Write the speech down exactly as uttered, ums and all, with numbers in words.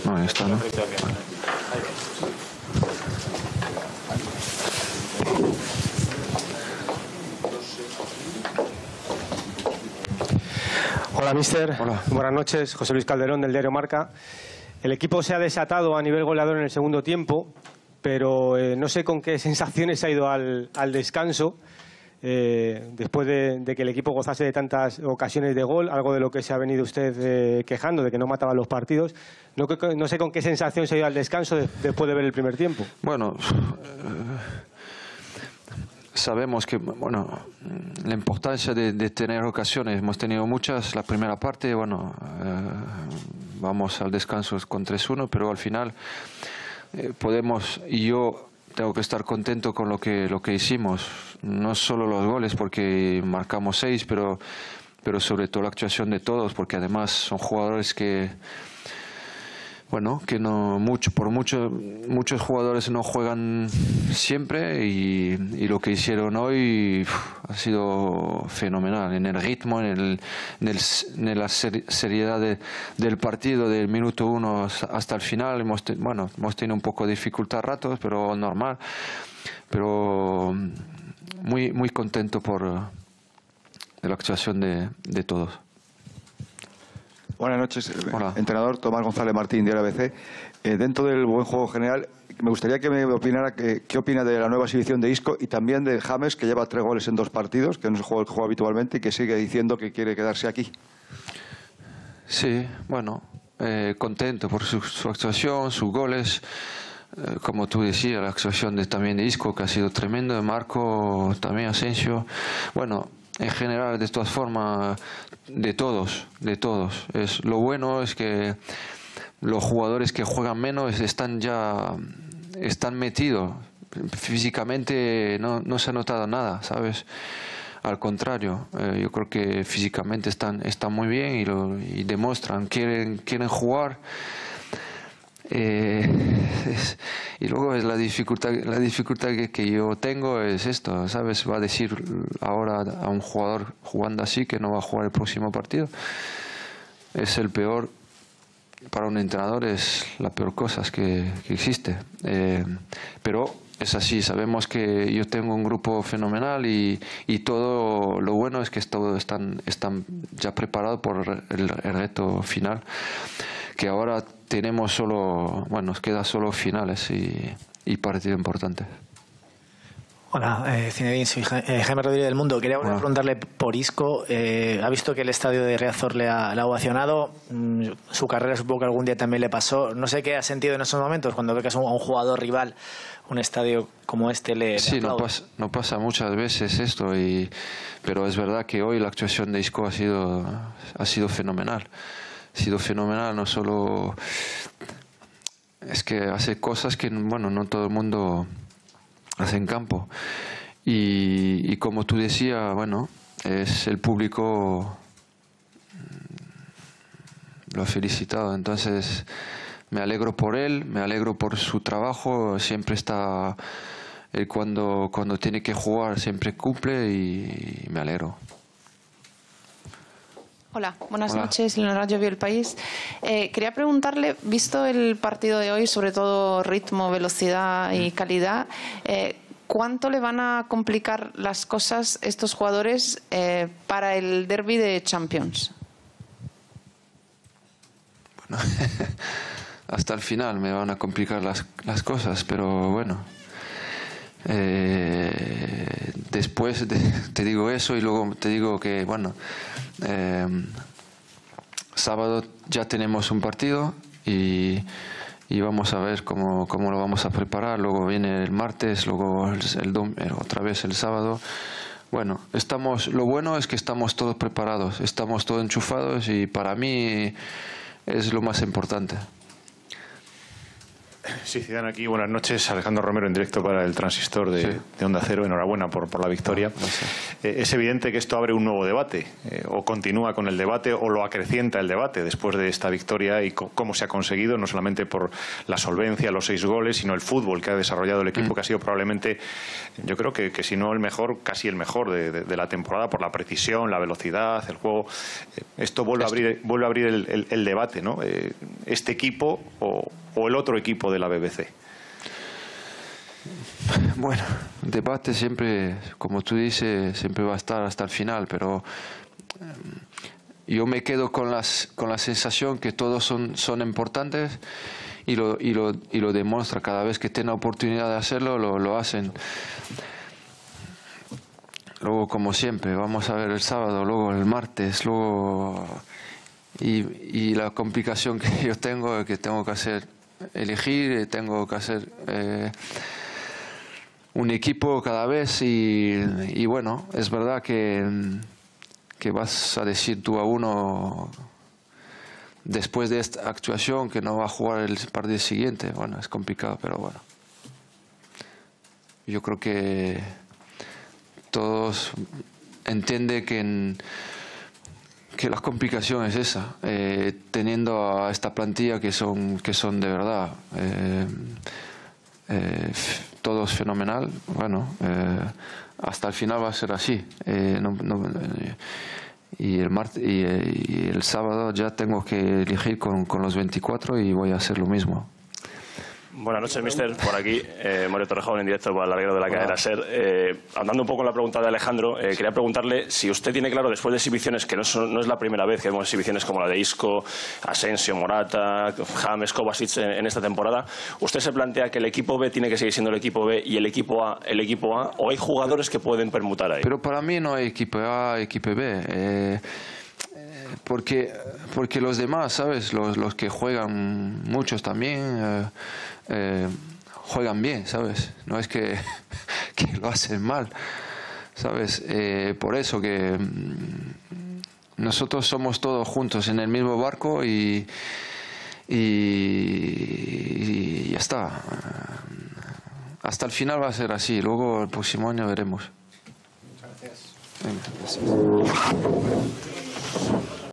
No, ahí está, ¿no? Hola, mister. Hola. Buenas noches. José Luis Calderón, del diario Marca. El equipo se ha desatado a nivel goleador en el segundo tiempo, pero eh, no sé con qué sensaciones ha ido al, al descanso, eh, después de, de que el equipo gozase de tantas ocasiones de gol, algo de lo que se ha venido usted eh, quejando, de que no mataba los partidos. No, no sé con qué sensación se ha ido al descanso de, después de ver el primer tiempo. Bueno, eh, sabemos que, bueno, la importancia de, de tener ocasiones, hemos tenido muchas. La primera parte, bueno, eh, vamos al descanso con tres uno, pero al final eh, podemos, y yo tengo que estar contento con lo que, lo que hicimos, no solo los goles, porque marcamos seis, pero, pero sobre todo la actuación de todos, porque además son jugadores que, bueno, que no mucho, por mucho, muchos jugadores no juegan siempre, y, y lo que hicieron hoy uf, ha sido fenomenal en el ritmo, en, el, en, el, en la seriedad de, del partido, del minuto uno hasta el final. Hemos, bueno, hemos tenido un poco de dificultad a ratos, pero normal, pero muy, muy contento por la actuación de, de todos. Buenas noches, Hola. Entrenador Tomás González Martín, de A B C. Eh, dentro del buen juego general, me gustaría que me opinara que, qué opina de la nueva exhibición de Isco y también de James, que lleva tres goles en dos partidos, que no es el juego que juega habitualmente y que sigue diciendo que quiere quedarse aquí. Sí, bueno, eh, contento por su, su actuación, sus goles. Eh, como tú decías, la actuación de, también de Isco, que ha sido tremendo, de Marco, también Asensio. Bueno, en general, de todas formas, de todos, de todos. Es, lo bueno es que los jugadores que juegan menos están ya están metidos. Físicamente no, no se ha notado nada, ¿sabes? Al contrario, eh, yo creo que físicamente están, están muy bien y, lo, y demuestran, quieren, quieren jugar. Eh, es, y luego es la dificultad la dificultad que, que yo tengo es esto, ¿sabes? Va a decir ahora a un jugador jugando así que no va a jugar el próximo partido. Es el peor, para un entrenador es la peor cosa que, que existe. Eh, pero es así, sabemos que yo tengo un grupo fenomenal y, y todo lo bueno es que todos están, están ya preparados por el, el reto final, que ahora tenemos solo, bueno, nos queda solo finales y, y partido importante. Hola, eh, Zinedine, soy eh, Jaime Rodríguez del Mundo. Quería volver a preguntarle por Isco. Eh, ha visto que el estadio de Riazor le ha, le ha ovacionado. Mm, su carrera supongo que algún día también le pasó. No sé qué ha sentido en esos momentos cuando ve que es un, a un jugador rival, un estadio como este le, le Sí, no pasa, no pasa muchas veces esto, y, pero es verdad que hoy la actuación de Isco ha sido, ha sido fenomenal. Ha sido fenomenal, no solo... Es que hace cosas que, bueno, no todo el mundo hace en campo. Y, y como tú decías, bueno, es el público lo ha felicitado. Entonces, me alegro por él, me alegro por su trabajo. Siempre está... Él cuando, cuando tiene que jugar siempre cumple y, y me alegro. Hola, buenas Hola. noches, Leonora Llobio, El País. Eh, quería preguntarle, visto el partido de hoy, sobre todo ritmo, velocidad y calidad, eh, ¿cuánto le van a complicar las cosas estos jugadores eh, para el derbi de Champions? Bueno, hasta el final me van a complicar las, las cosas, pero bueno. Eh, después de, te digo eso y luego te digo que, bueno, eh, sábado ya tenemos un partido y, y vamos a ver cómo, cómo lo vamos a preparar. Luego viene el martes, luego el, el dom, otra vez el sábado. Bueno, estamos, lo bueno es que estamos todos preparados, estamos todos enchufados y para mí es lo más importante. Sí, Zidane aquí. Buenas noches. Alejandro Romero en directo para el Transistor de, sí. de Onda Cero. Enhorabuena por, por la victoria. No, no sé. eh, es evidente que esto abre un nuevo debate, eh, o continúa con el debate, o lo acrecienta el debate después de esta victoria y cómo se ha conseguido, no solamente por la solvencia, los seis goles, sino el fútbol que ha desarrollado el equipo, mm. que ha sido probablemente, yo creo que, que si no el mejor, casi el mejor de, de, de la temporada, por la precisión, la velocidad, el juego. Eh, esto vuelve esto. a abrir, vuelve a abrir el, el, el debate, ¿no? Eh, este equipo o, o el otro equipo de la B B C. Bueno, el debate siempre, como tú dices, siempre va a estar hasta el final, pero eh, yo me quedo con, las, con la sensación que todos son, son importantes y lo, y, lo, y lo demuestra cada vez que tienen la oportunidad de hacerlo, lo, lo hacen. Luego, como siempre, vamos a ver el sábado, luego el martes, luego... Y, y la complicación que yo tengo es que tengo que hacer, elegir, tengo que hacer eh, un equipo cada vez y, y bueno, es verdad que, que vas a decir tú a uno después de esta actuación que no va a jugar el partido siguiente. Bueno, es complicado, pero bueno. Yo creo que todos entienden que en, que la complicación es esa, eh, teniendo a esta plantilla que son que son de verdad eh, eh, todos fenomenal. Bueno, eh, hasta el final va a ser así. Eh, no, no, eh, y el martes y, y el sábado ya tengo que elegir con, con los veinticuatro y voy a hacer lo mismo. Buenas noches, mister. Por aquí, eh, Mario Torrejón, en directo para el larguero de la cadena SER. Eh, andando un poco en la pregunta de Alejandro, eh, quería preguntarle si usted tiene claro, después de exhibiciones, que no, son, no es la primera vez que vemos exhibiciones como la de Isco, Asensio, Morata, James, Kovacic en, en esta temporada, ¿usted se plantea que el equipo B tiene que seguir siendo el equipo B y el equipo A el equipo A, o hay jugadores que pueden permutar ahí? Pero para mí no hay equipo A, equipo B. Eh, porque, porque los demás, ¿sabes? Los, los que juegan, muchos también... Eh, Eh, juegan bien, ¿sabes? No es que, que lo hacen mal, ¿sabes? Eh, por eso que mm, nosotros somos todos juntos en el mismo barco y, y, y ya está. Hasta el final va a ser así, luego el próximo año veremos. Muchas gracias. Venga, gracias.